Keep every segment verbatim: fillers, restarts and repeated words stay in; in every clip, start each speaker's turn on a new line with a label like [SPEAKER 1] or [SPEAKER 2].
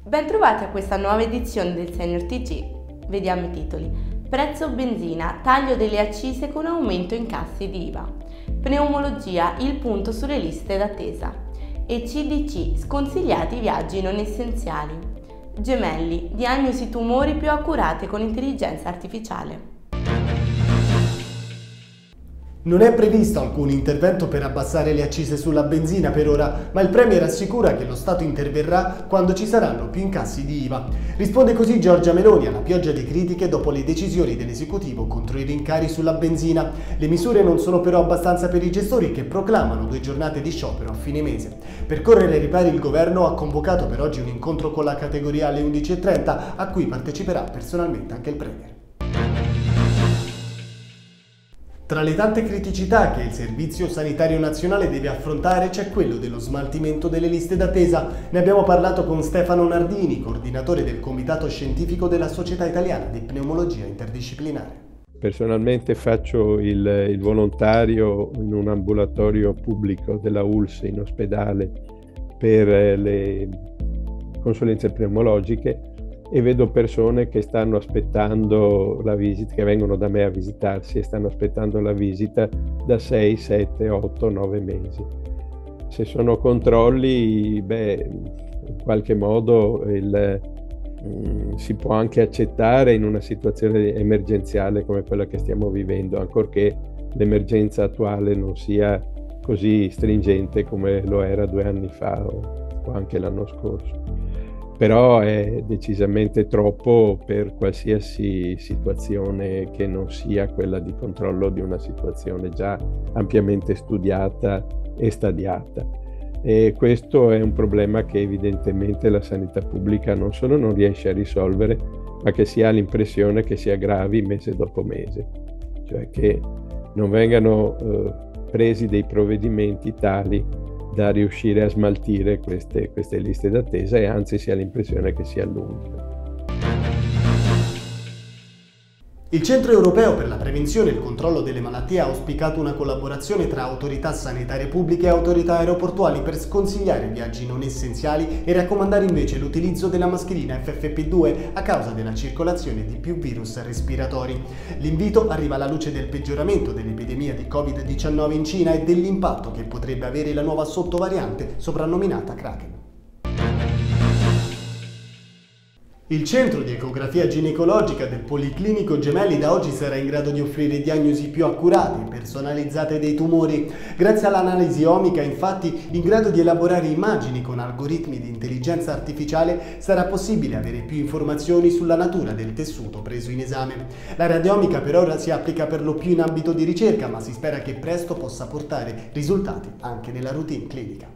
[SPEAKER 1] Bentrovati a questa nuova edizione del Senior T G. Vediamo i titoli. Prezzo benzina, taglio delle accise con aumento incassi di I V A. Pneumologia, il punto sulle liste d'attesa. E C D C, sconsigliati viaggi non essenziali. Gemelli, diagnosi tumori più accurate con intelligenza artificiale.
[SPEAKER 2] Non è previsto alcun intervento per abbassare le accise sulla benzina per ora, ma il Premier assicura che lo Stato interverrà quando ci saranno più incassi di I V A. Risponde così Giorgia Meloni alla pioggia di critiche dopo le decisioni dell'esecutivo contro i rincari sulla benzina. Le misure non sono però abbastanza per i gestori che proclamano due giornate di sciopero a fine mese. Per correre ai ripari il governo ha convocato per oggi un incontro con la categoria alle undici e trenta a cui parteciperà personalmente anche il Premier. Tra le tante criticità che il Servizio Sanitario Nazionale deve affrontare c'è quello dello smaltimento delle liste d'attesa. Ne abbiamo parlato con Stefano Nardini, coordinatore del Comitato Scientifico della Società Italiana di Pneumologia Interdisciplinare.
[SPEAKER 3] Personalmente faccio il, il volontario in un ambulatorio pubblico della U L S in ospedale per le consulenze pneumologiche e vedo persone che stanno aspettando la visita, che vengono da me a visitarsi e stanno aspettando la visita da sei, sette, otto, nove mesi. Se sono controlli, beh, in qualche modo il, mh, si può anche accettare in una situazione emergenziale come quella che stiamo vivendo, ancorché l'emergenza attuale non sia così stringente come lo era due anni fa o, o anche l'anno scorso. Però è decisamente troppo per qualsiasi situazione che non sia quella di controllo di una situazione già ampiamente studiata e stadiata. E questo è un problema che evidentemente la sanità pubblica non solo non riesce a risolvere, ma che si ha l'impressione che si aggravi mese dopo mese, cioè che non vengano eh, presi dei provvedimenti tali da riuscire a smaltire queste, queste liste d'attesa e anzi si ha l'impressione che si allunghino.
[SPEAKER 2] Il Centro Europeo per la Prevenzione e il Controllo delle Malattie ha auspicato una collaborazione tra autorità sanitarie pubbliche e autorità aeroportuali per sconsigliare viaggi non essenziali e raccomandare invece l'utilizzo della mascherina F F P due a causa della circolazione di più virus respiratori. L'invito arriva alla luce del peggioramento dell'epidemia di Covid diciannove in Cina e dell'impatto che potrebbe avere la nuova sottovariante soprannominata Kraken. Il centro di ecografia ginecologica del Policlinico Gemelli da oggi sarà in grado di offrire diagnosi più accurate e personalizzate dei tumori. Grazie all'analisi omica, infatti, in grado di elaborare immagini con algoritmi di intelligenza artificiale, sarà possibile avere più informazioni sulla natura del tessuto preso in esame. La radiomica per ora si applica per lo più in ambito di ricerca, ma si spera che presto possa portare risultati anche nella routine clinica.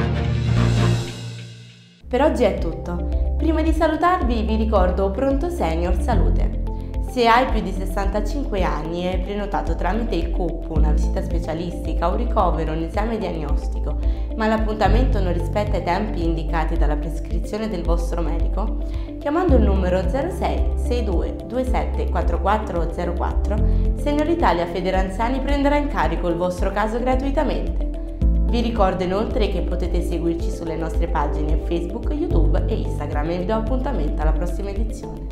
[SPEAKER 1] Per oggi è tutto. Prima di salutarvi vi ricordo Pronto Senior Salute. Se hai più di sessantacinque anni e hai prenotato tramite il C U P una visita specialistica, un ricovero, un esame diagnostico, ma l'appuntamento non rispetta i tempi indicati dalla prescrizione del vostro medico, chiamando il numero zero sei sei due due sette quattro quattro zero quattro, Senior Italia Federanziani prenderà in carico il vostro caso gratuitamente. Vi ricordo inoltre che potete seguirci sulle nostre pagine Facebook, YouTube e Instagram e vi do appuntamento alla prossima edizione.